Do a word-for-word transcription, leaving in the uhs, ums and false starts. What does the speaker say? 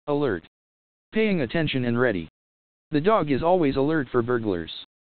Alert. Paying attention and ready. The dog is always alert for burglars.